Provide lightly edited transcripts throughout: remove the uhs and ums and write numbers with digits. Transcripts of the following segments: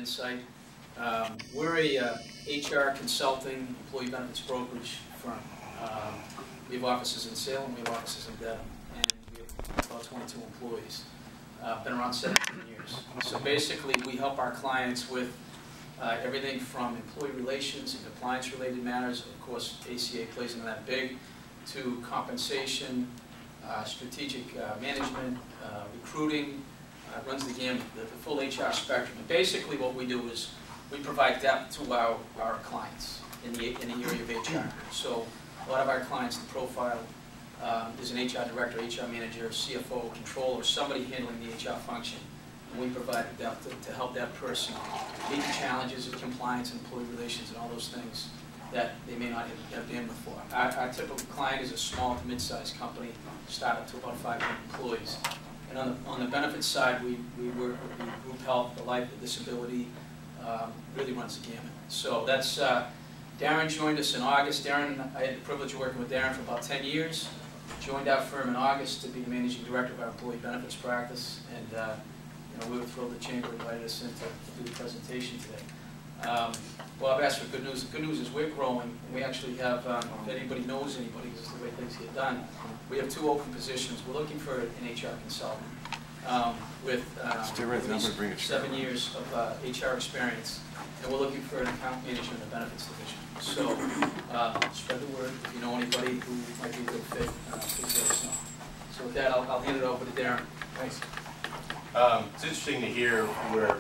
insight. We're a HR consulting employee benefits brokerage firm. We have offices in Salem, we have offices in Dedham, and we have about 22 employees. Been around 17 years. So basically, we help our clients with everything from employee relations and compliance-related matters. Of course, ACA plays into that big, to compensation, strategic management, recruiting, runs the gamut, the full HR spectrum. And basically, what we do is we provide depth to our clients in the area of HR. So a lot of our clients, the profile is an HR director, HR manager, CFO, controller, somebody handling the HR function. And we provide the depth to help that person meet the challenges of compliance and employee relations and all those things that they may not have bandwidth for. Our typical client is a small to mid-sized company, start up to about 500 employees. And on the benefits side, we work with the group health, the life, the disability, really runs the gamut. So that's, Darren joined us in August. Darren, I had the privilege of working with Darren for about 10 years. Joined our firm in August to be the managing director of our employee benefits practice. And we were thrilled the chamber invited us in to do the presentation today. Well, I've asked for good news. The good news is we're growing, and we actually have, if anybody knows anybody, this is the way things get done, we have 2 open positions. We're looking for an HR consultant with at least 7 years of HR experience, and we're looking for an account manager in the benefits division. So spread the word. If you know anybody who might be a good fit, please let us know. So with that, I'll hand it over to Darren. Thanks. It's interesting to hear where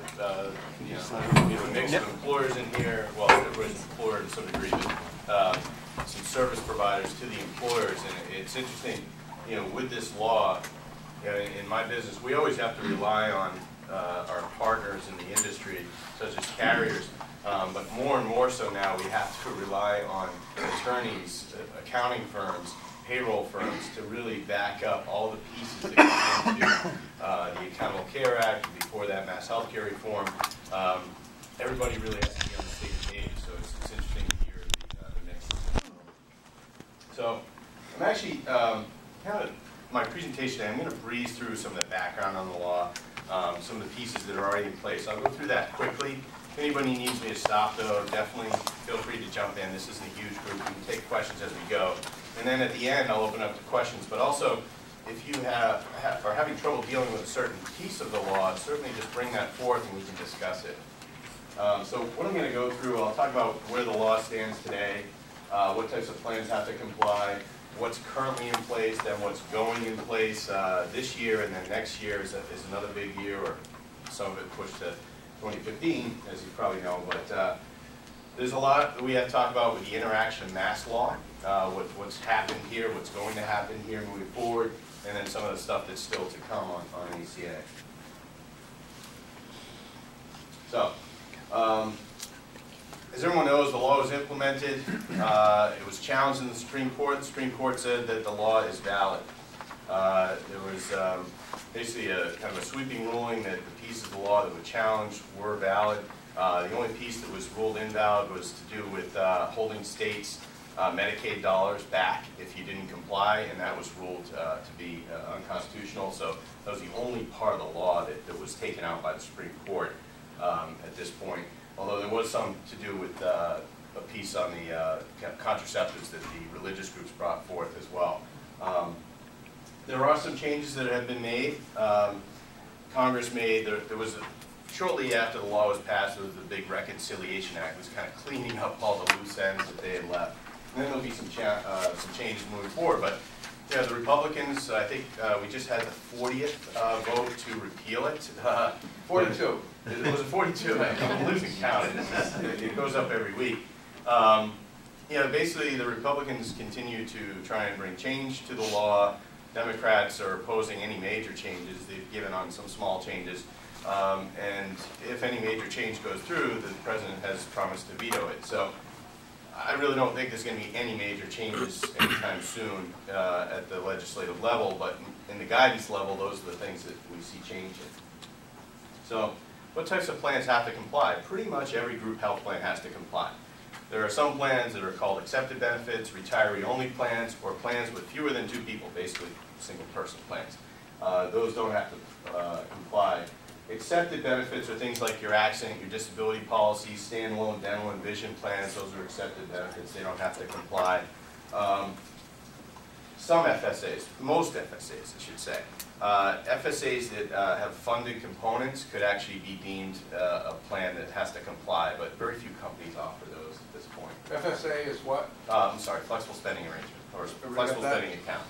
a mix of employers in here. Well, everybody's an employer to some degree, but some service providers to the employers. And it's interesting, with this law, in my business, we always have to rely on our partners in the industry, such as carriers. But more and more so now, we have to rely on attorneys, accounting firms, payroll firms to really back up all the pieces that go into the Accountable Care Act, before that Mass Healthcare Reform. Everybody really has to be on the same page, so it's interesting to hear the mix. So I'm actually, my presentation today, I'm going to breeze through some of the background on the law, some of the pieces that are already in place. I'll go through that quickly. If anybody needs me to stop, though, definitely feel free to jump in. This isn't a huge group. We can take questions as we go. And then at the end, I'll open up to questions. But also, if you are having trouble dealing with a certain piece of the law, certainly just bring that forth and we can discuss it. So what I'm going to go through, I'll talk about where the law stands today, what types of plans have to comply, what's currently in place, then what's going in place this year, and then next year is another big year, or some of it pushed to 2015, as you probably know. But there's a lot that we have to talk about with the interaction of mass law, what's happened here, what's going to happen here moving forward, and then some of the stuff that's still to come on ACA. So, as everyone knows, the law was implemented. It was challenged in the Supreme Court. The Supreme Court said that the law is valid. There was basically a kind of a sweeping ruling that the pieces of the law that were challenged were valid. The only piece that was ruled invalid was to do with holding states' Medicaid dollars back if you didn't comply, and that was ruled to be unconstitutional. So that was the only part of the law that was taken out by the Supreme Court at this point. Although there was some to do with a piece on the contraceptives that the religious groups brought forth as well. There are some changes that have been made. Congress made, there was shortly after the law was passed, there was the big Reconciliation Act. It was kind of cleaning up all the loose ends that they had left. And then there'll be some changes moving forward. But the Republicans, I think we just had the 40th vote to repeal it. 42. Was it 42? I'm losing count. It goes up every week. Basically the Republicans continue to try and bring change to the law. Democrats are opposing any major changes. They've given on some small changes. And if any major change goes through, the president has promised to veto it. So I really don't think there's going to be any major changes anytime soon at the legislative level, but in the guidance level, those are the things that we see changing. So what types of plans have to comply? Pretty much every group health plan has to comply. There are some plans that are called accepted benefits, retiree-only plans, or plans with fewer than 2 people, basically single-person plans. Those don't have to comply. Accepted benefits are things like your accident, your disability policy, standalone dental and vision plans. Those are accepted benefits. They don't have to comply. Some FSAs, most FSAs, I should say. FSAs that have funded components could actually be deemed a plan that has to comply, but very few companies offer those at this point. FSA is what? I'm sorry, flexible spending arrangement, or flexible spending account.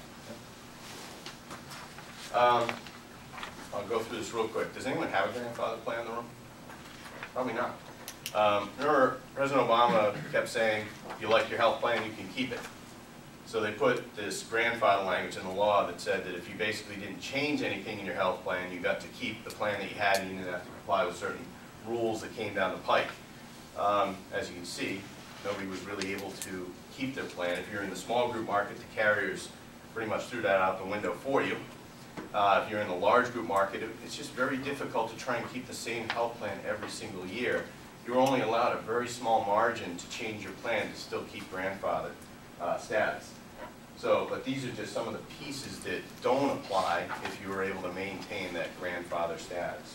I'll go through this real quick. Does anyone have a grandfather plan in the room? Probably not. Remember, President Obama kept saying, if you like your health plan, you can keep it. So they put this grandfather language in the law that said that if you basically didn't change anything in your health plan, you got to keep the plan that you had, and you didn't have to comply with certain rules that came down the pike. As you can see, nobody was really able to keep their plan. If you're in the small group market, the carriers pretty much threw that out the window for you. If you're in the large group market, it's just very difficult to try and keep the same health plan every single year. You're only allowed a very small margin to change your plan to still keep grandfather status. So, but these are just some of the pieces that don't apply if you were able to maintain that grandfather status.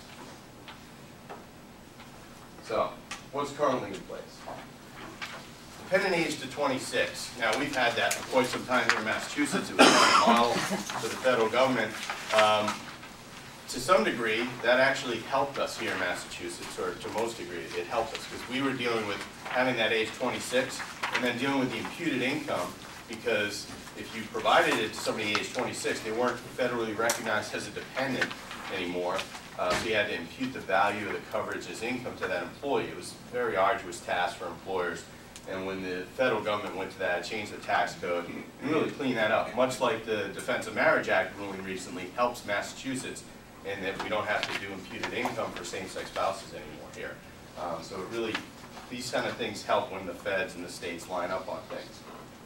So, what's currently in place? Dependent age to 26. Now, we've had that for quite some time here in Massachusetts. It was kind of a model for the federal government. To some degree, that actually helped us here in Massachusetts, or to most degree, it helped us, because we were dealing with having that age 26, and then dealing with the imputed income, because if you provided it to somebody age 26, they weren't federally recognized as a dependent anymore, so you had to impute the value of the coverage as income to that employee. It was a very arduous task for employers. And when the federal government went to that, changed the tax code, and really cleaned that up, much like the Defense of Marriage Act ruling recently helps Massachusetts in that we don't have to do imputed income for same-sex spouses anymore here. So it really, these kind of things help when the feds and the states line up on things.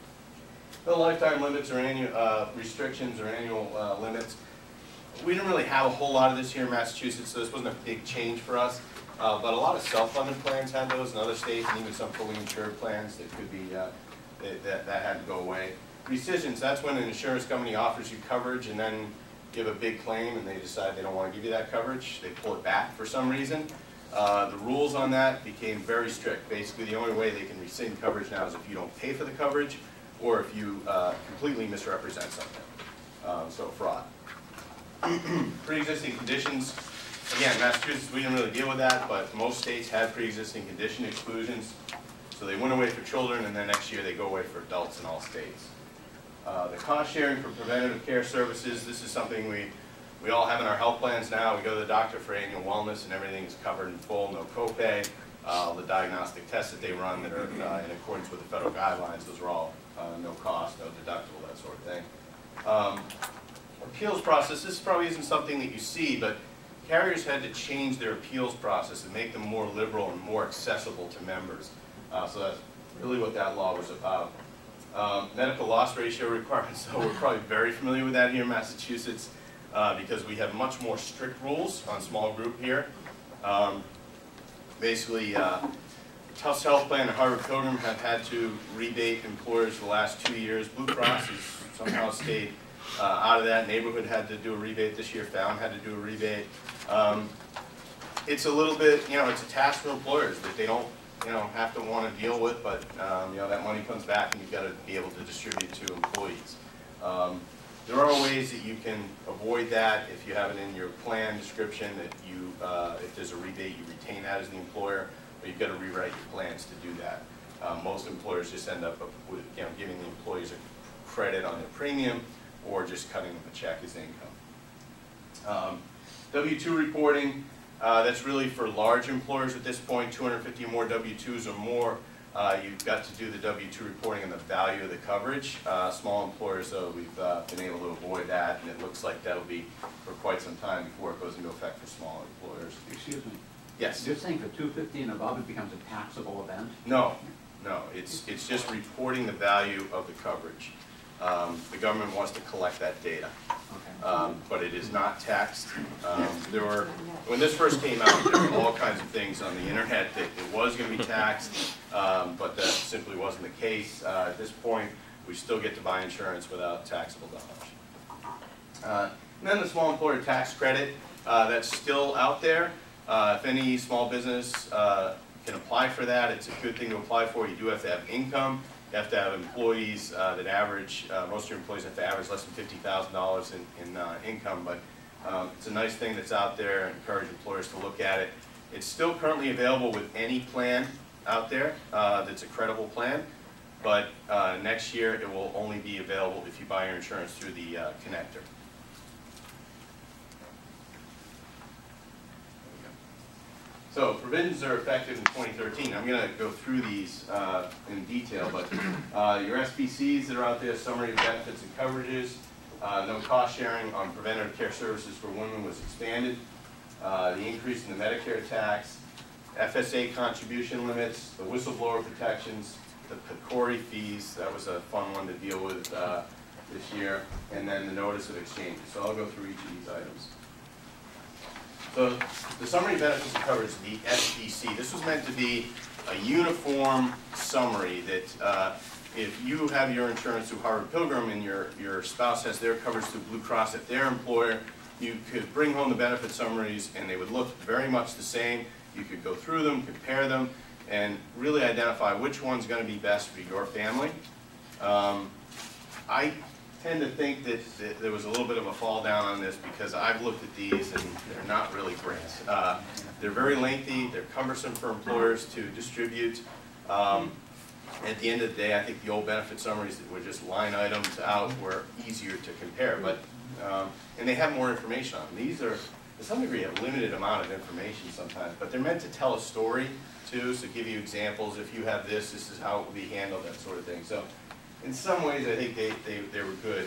The lifetime limits or annual restrictions or annual limits, we didn't really have a whole lot of this here in Massachusetts, so this wasn't a big change for us. But a lot of self-funded plans had those in other states, and even some fully insured plans that could be, that had to go away. Rescissions, that's when an insurance company offers you coverage and then give a big claim and they decide they don't want to give you that coverage. They pull it back for some reason. The rules on that became very strict. Basically, the only way they can rescind coverage now is if you don't pay for the coverage or if you completely misrepresent something. So fraud. Pre-existing conditions. Again, Massachusetts, we didn't really deal with that, but most states had pre-existing condition exclusions. So they went away for children, and then next year they go away for adults in all states. The cost sharing for preventative care services, this is something we all have in our health plans now. We go to the doctor for annual wellness, and everything is covered in full, no copay. The diagnostic tests that they run that are in accordance with the federal guidelines, those are all no cost, no deductible, that sort of thing. Appeals process, this probably isn't something that you see, but carriers had to change their appeals process and make them more liberal and more accessible to members. So that's really what that law was about. Medical loss ratio requirements, so we're probably very familiar with that here in Massachusetts because we have much more strict rules on small group here. Basically, Tufts Health Plan and Harvard Pilgrim have had to rebate employers for the last 2 years. Blue Cross has somehow stayed out of that. Neighborhood had to do a rebate this year. Found had to do a rebate. It's a little bit, it's a task for employers that they don't, have to want to deal with, but, that money comes back and you've got to be able to distribute it to employees. There are ways that you can avoid that if you have it in your plan description that you, if there's a rebate, you retain that as the employer, but you've got to rewrite your plans to do that. Most employers just end up with, giving the employees a credit on their premium or just cutting them a check as income. W-2 reporting, that's really for large employers at this point, 250 or more W-2s or more. You've got to do the W-2 reporting on the value of the coverage. Small employers, though, we've been able to avoid that, and it looks like that'll be for quite some time before it goes into effect for small employers. Excuse me. Yes? You're saying for 250 and above it becomes a taxable event? No, no. It's just reporting the value of the coverage. The government wants to collect that data, but it is not taxed. When this first came out, there were all kinds of things on the internet that it was going to be taxed, but that simply wasn't the case. At this point, we still get to buy insurance without taxable dollars. And then the small employer tax credit. that's still out there. If any small business can apply for that, it's a good thing to apply for. You do have to have income. You have to have employees that average, most of your employees have to average less than $50,000 in income, but it's a nice thing that's out there, and encourage employers to look at it. It's still currently available with any plan out there that's a credible plan, but next year it will only be available if you buy your insurance through the connector. So provisions are effective in 2013. I'm going to go through these in detail, but your SPCs that are out there, summary of benefits and coverages, no cost sharing on preventative care services for women was expanded, the increase in the Medicare tax, FSA contribution limits, the whistleblower protections, the PCORI fees, that was a fun one to deal with this year, and then the notice of exchanges. So I'll go through each of these items. So the summary of benefits and coverage, the SBC, this was meant to be a uniform summary that if you have your insurance through Harvard Pilgrim and your spouse has their coverage through Blue Cross at their employer, you could bring home the benefit summaries and they would look very much the same. You could go through them, compare them, and really identify which one's going to be best for your family. I tend to think that there was a little bit of a fall down on this because I've looked at these and they're not really great. They're very lengthy, they're cumbersome for employers to distribute. At the end of the day, I think the old benefit summaries that were just line items out were easier to compare, but and they have more information on them. These are, to some degree, a limited amount of information sometimes, but they're meant to tell a story too, so give you examples. If you have this, this is how it will be handled, that sort of thing. So in some ways, I think they were good.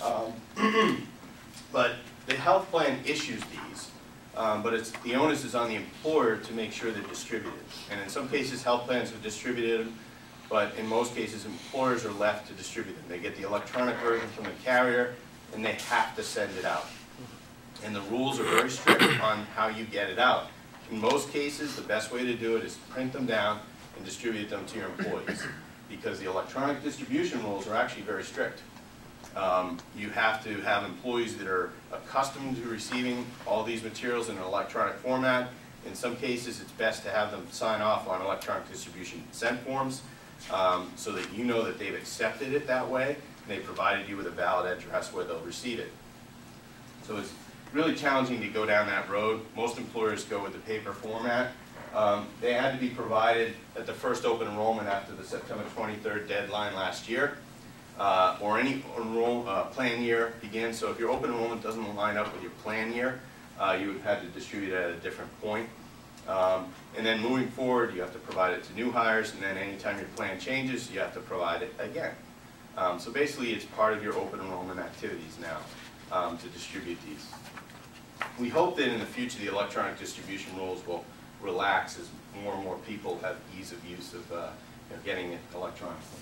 But the health plan issues these, but the onus is on the employer to make sure they're distributed. And in some cases, health plans have distributed them, but in most cases, employers are left to distribute them. They get the electronic version from the carrier, and they have to send it out. And the rules are very strict on how you get it out. In most cases, the best way to do it is print them down and distribute them to your employees, because the electronic distribution rules are actually very strict. You have to have employees that are accustomed to receiving all these materials in an electronic format. In some cases, it's best to have them sign off on electronic distribution consent forms so that you know that they've accepted it that way, and they provided you with a valid address where they'll receive it. So it's really challenging to go down that road. Most employers go with the paper format. They had to be provided at the first open enrollment after the September 23rd deadline last year, or any plan year begins. So if your open enrollment doesn't line up with your plan year, you would have to distribute it at a different point. And then moving forward, you have to provide it to new hires, and then anytime your plan changes, you have to provide it again. So basically, it's part of your open enrollment activities now to distribute these. We hope that in the future, the electronic distribution rules will relax as more and more people have ease of use of getting it electronically.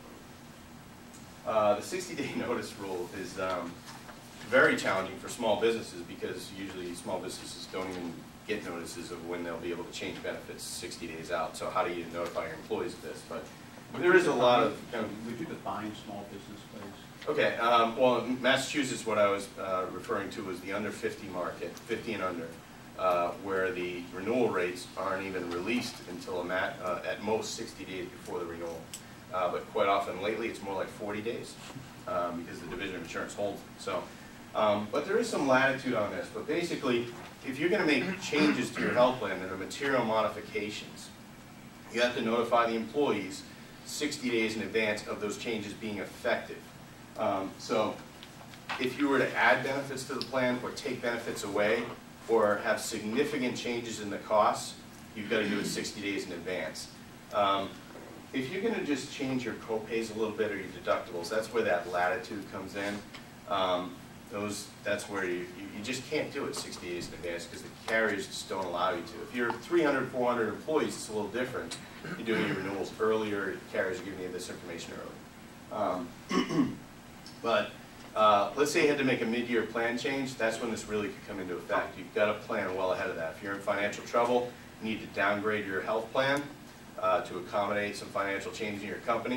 The 60-day notice rule is very challenging for small businesses because usually small businesses don't even get notices of when they'll be able to change benefits 60 days out. So how do you notify your employees of this? But there is a lot of... Would you define small business, please? Okay, well, in Massachusetts, what I was referring to was the under 50 market, 50 and under, where the renewal rates aren't even released until at most 60 days before the renewal. But quite often lately, it's more like 40 days because the Division of Insurance holds it. So, but there is some latitude on this. But basically, if you're going to make changes to your health plan that are material modifications, you have to notify the employees 60 days in advance of those changes being effective. So if you were to add benefits to the plan or take benefits away or have significant changes in the costs, you've got to do it 60 days in advance. If you're going to just change your co-pays a little bit or your deductibles, that's where that latitude comes in. That's where you just can't do it 60 days in advance because the carriers just don't allow you to. If you're 300, 400 employees, it's a little different. You're doing your renewals earlier, carriers are giving you this information early. But let's say you had to make a mid-year plan change, that's when this really could come into effect. You've got to plan well ahead of that. If you're in financial trouble, you need to downgrade your health plan to accommodate some financial change in your company.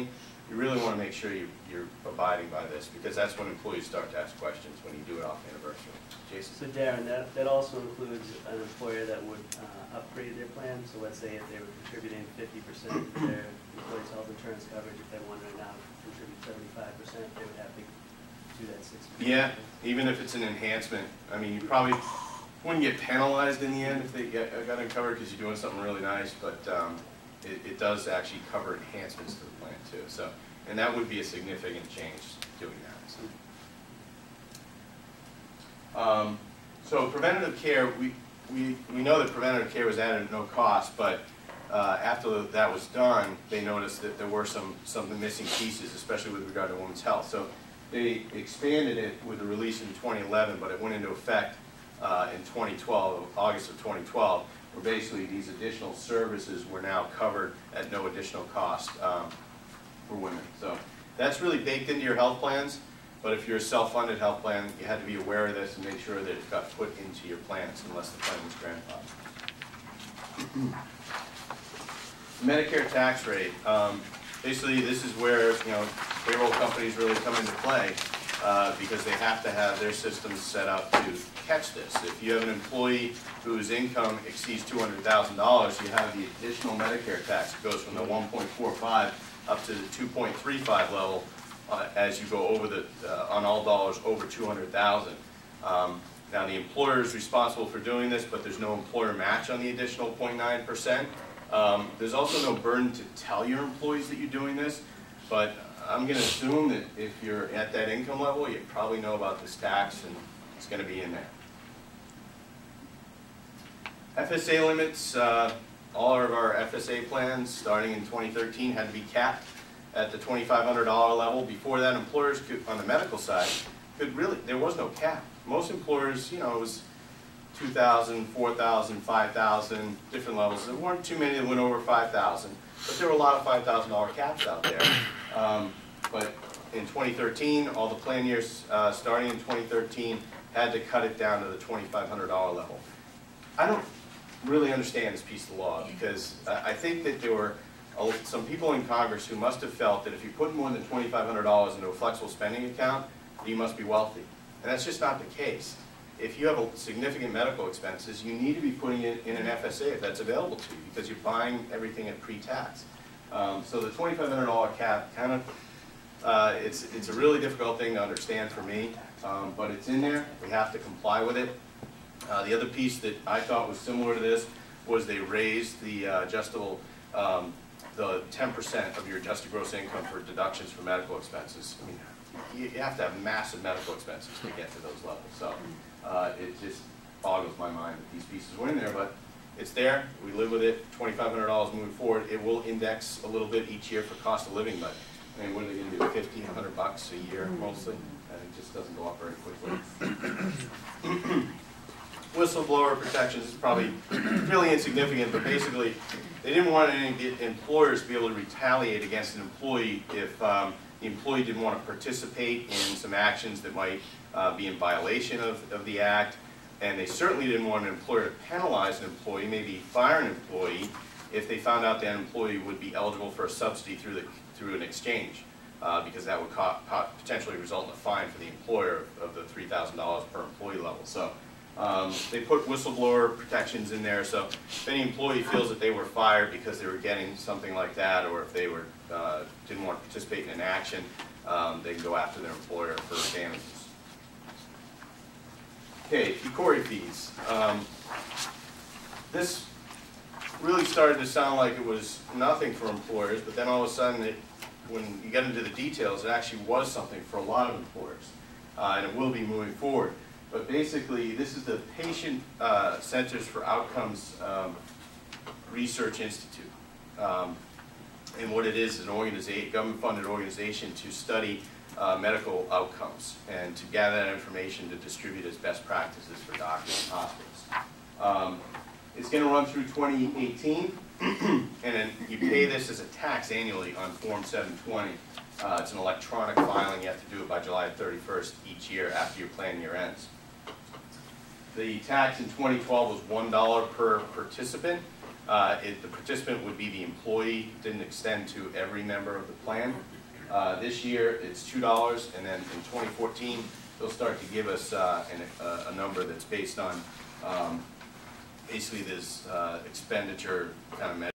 you really want to make sure you're abiding by this, because that's when employees start to ask questions when you do it off anniversary. Jason? So Darren, that also includes an employer that would upgrade their plan. So let's say if they were contributing 50% of their employees' health insurance coverage, if they wanted to now contribute 75%, they would have to do that 60%. Yeah, even if it's an enhancement. I mean, you probably wouldn't get penalized in the end if they got it covered because you're doing something really nice, but it does actually cover enhancements to the plan too. So, and that would be a significant change doing that. So preventative care, we know that preventative care was added at no cost, but after that was done, they noticed that there were some missing pieces, especially with regard to women's health. So they expanded it with the release in 2011, but it went into effect in 2012, August of 2012, where basically these additional services were now covered at no additional cost for women. So that's really baked into your health plans, but if you're a self-funded health plan, you had to be aware of this and make sure that it got put into your plans unless the plan was grandfathered. Medicare tax rate. Basically, this is where payroll companies really come into play because they have to have their systems set up to catch this. If you have an employee whose income exceeds $200,000, you have the additional Medicare tax. It goes from the 1.45 up to the 2.35 level as you go over the on all dollars over 200,000. Now the employer is responsible for doing this, but there's no employer match on the additional 0.9%. There's also no burden to tell your employees that you're doing this, but I'm going to assume that if you're at that income level, you probably know about this tax and it's going to be in there. FSA limits, all of our FSA plans starting in 2013 had to be capped at the $2,500 level. Before that, employers could, on the medical side, could really, there was no cap. Most employers, it was 2,000, 4,000, 5,000, different levels. There weren't too many that went over 5,000, but there were a lot of $5,000 caps out there. But in 2013, all the plan years starting in 2013 had to cut it down to the $2,500 level. I don't really understand this piece of the law because I think that there were some people in Congress who must have felt that if you put more than $2,500 into a flexible spending account, you must be wealthy. And that's just not the case. If you have significant medical expenses, you need to be putting it in an FSA if that's available to you because you're buying everything at pre-tax. So the $2,500 cap kind of, it's a really difficult thing to understand for me, but it's in there. We have to comply with it. The other piece that I thought was similar to this was they raised the adjustable, the 10% of your adjusted gross income for deductions for medical expenses. I mean, you have to have massive medical expenses to get to those levels. So it just boggles my mind that these pieces were in there, but it's there. We live with it. $2,500 moving forward. It will index a little bit each year for cost of living, but I mean, what are they going to do? $50, $100 a year mostly? And it just doesn't go up very quickly. Whistleblower protections is probably really insignificant, but basically they didn't want any employers to be able to retaliate against an employee if the employee didn't want to participate in some actions that might be in violation of the act, and they certainly didn't want an employer to penalize an employee, maybe fire an employee, if they found out that employee would be eligible for a subsidy through an exchange, because that would potentially result in a fine for the employer of the $3,000 per employee level. So they put whistleblower protections in there, so if any employee feels that they were fired because they were getting something like that, or if they were didn't want to participate in an action, they can go after their employer for damages. Okay, PCORI fees. This really started to sound like it was nothing for employers, but then all of a sudden, when you get into the details, it actually was something for a lot of employers, and it will be moving forward. But basically, this is the Patient Centers for Outcomes Research Institute. And what it is an organization, government-funded organization to study medical outcomes and to gather that information to distribute as best practices for doctors and hospitals. It's going to run through 2018, and then you pay this as a tax annually on Form 720. It's an electronic filing. You have to do it by July 31st each year after your plan year ends. The tax in 2012 was $1 per participant. The participant would be the employee. It didn't extend to every member of the plan. This year, it's $2, and then in 2014, they'll start to give us a number that's based on basically this expenditure kind of measure.